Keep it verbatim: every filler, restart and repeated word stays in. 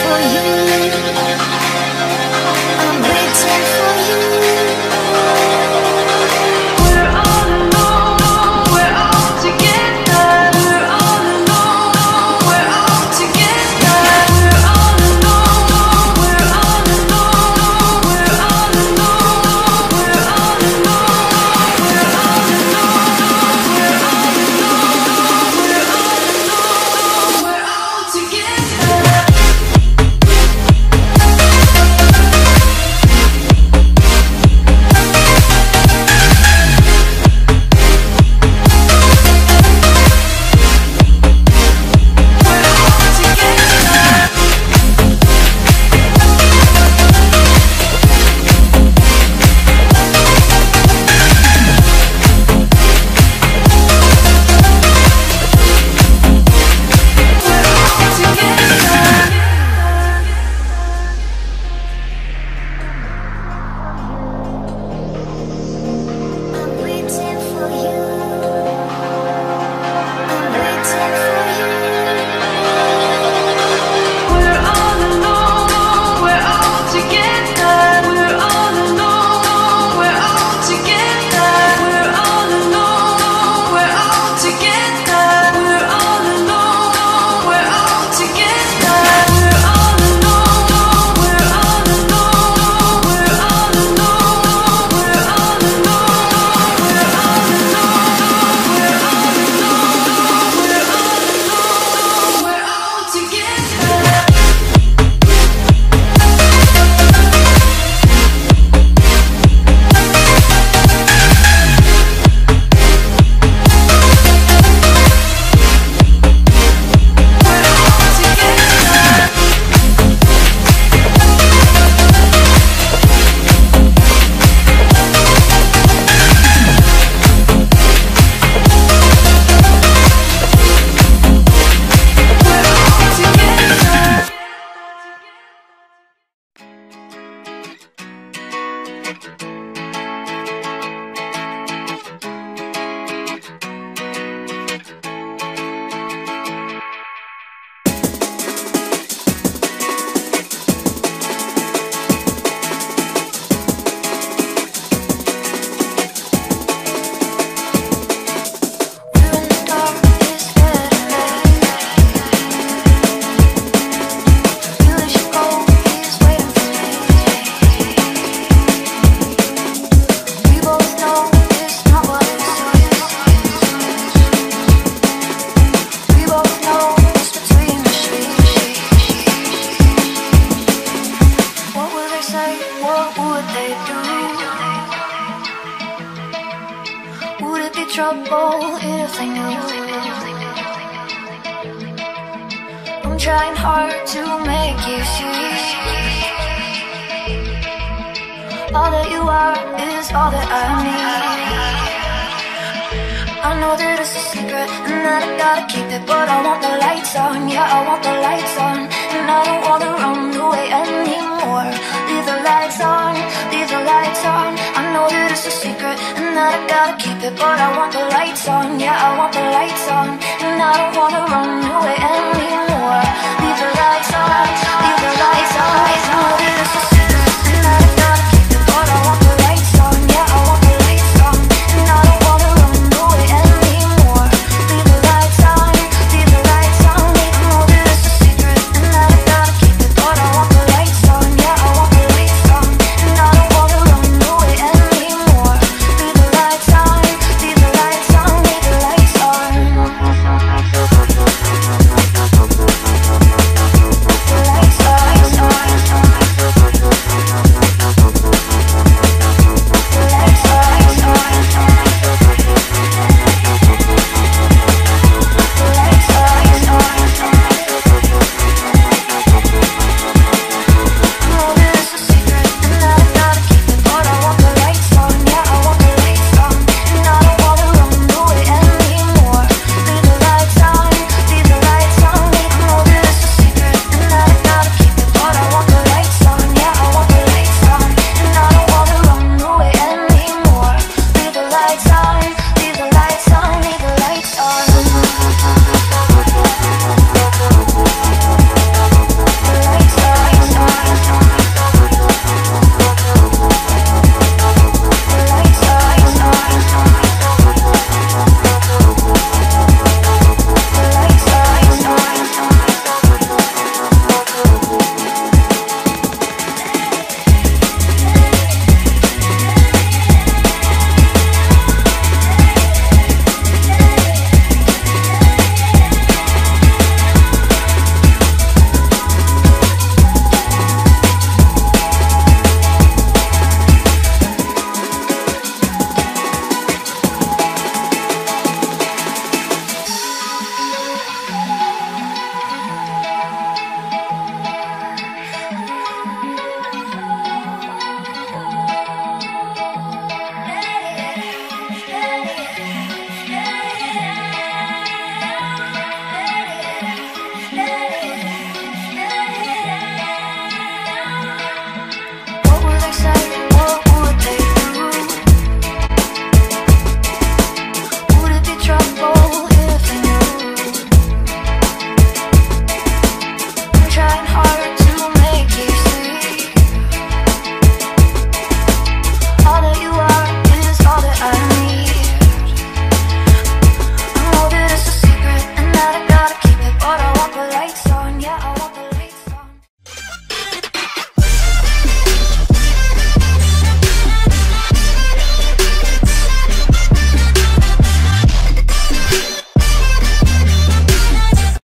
for you. I'm waiting for you. We're all alone, we're all together. We're all alone, we're all together. We're all alone, we're all alone, we're all alone, we're all alone, we're all alone, we're all alone, we're all alone, we're all together. Trouble if they knew. I'm trying hard to make you see. All that you are is all that I need. I know that it's a secret and that I gotta keep it, but I want the lights on, yeah, I want the lights on. And I don't wanna run away anymore. Leave the lights on, leave the lights on. I know that it's a secret and that I gotta keep it, but I want the lights on, yeah, I want the lights on. And I don't wanna run away anymore. Leave the lights on, leave the lights on. I know that it's a secret.